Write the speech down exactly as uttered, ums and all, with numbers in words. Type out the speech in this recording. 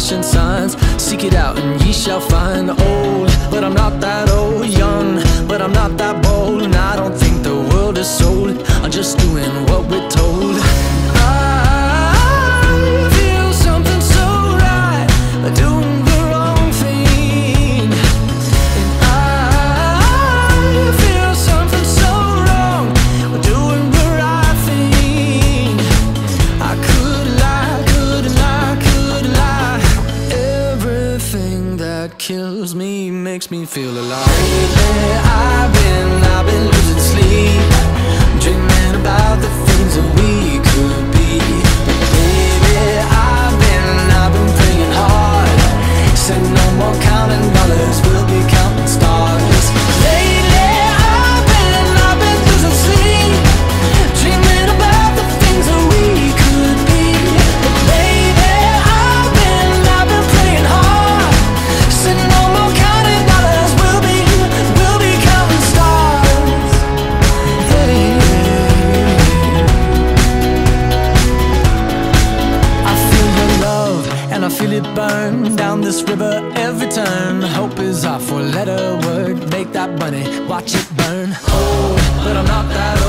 flashing signs. Seek it out and ye shall find. Old, but I'm not that old. Young, but I'm not that bold. And I don't think the world is sold. I'm just doing what we're told. I feel something so right, doing the wrong thing. And I feel something so wrong, doing the right thing. I could lie, could lie, could lie. Everything that kills me makes me feel alive. Lately I've been, I've been losing sleep, dreaming about the things that we could be. Baby, I've been, I've been praying hard. Said no more counting dollars, we'll be counting stars. Lately I've been, I've been losing sleep, dreaming about the things that we could be. But baby, I've been, I've been praying hard. Said no more counting dollars, we'll be, we'll be counting stars. Hey. I feel your love and I feel it burn down this river every turn. Hope is our four-letter word. Make that money, watch it burn. Oh, but I'm not that